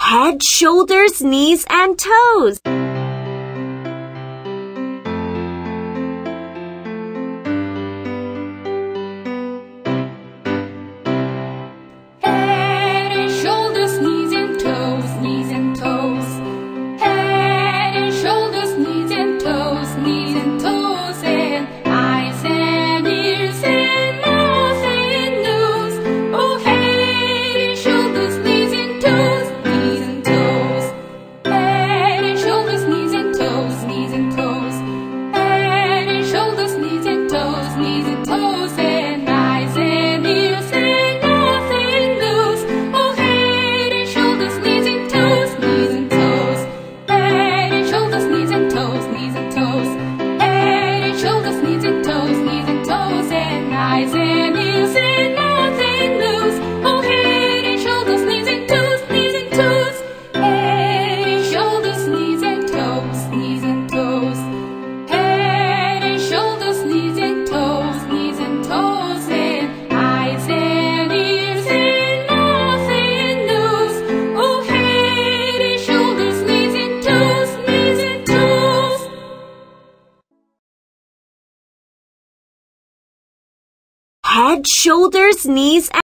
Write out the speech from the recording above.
Head, shoulders, knees, and toes. Head and shoulders, knees and toes, knees and toes. Head and shoulders, knees and toes, knees and toes, and eyes and ears and mouth and nose. Oh, head and shoulders, knees and toes, knees and toes. Head and shoulders, knees and toes, knees and toes. Head and shoulders, knees and toes, knees and toes, and eyes and ears and mouth and nose. Oh, head and shoulders, knees and toes, knees and toes. Head and shoulders, knees and toes, knees and toes. Head and shoulders, knees and toes, knees and toes, and eyes and ears and mouth and nose. Oh, head and shoulders, knees and toes, knees and toes. Head and shoulders, knees and toes, knees and toes. Head and shoulders, knees and toes, knees and toes, and eyes and ears and mouth and nose. Oh, head and shoulders, knees and toes, knees and toes. Head, shoulders, knees,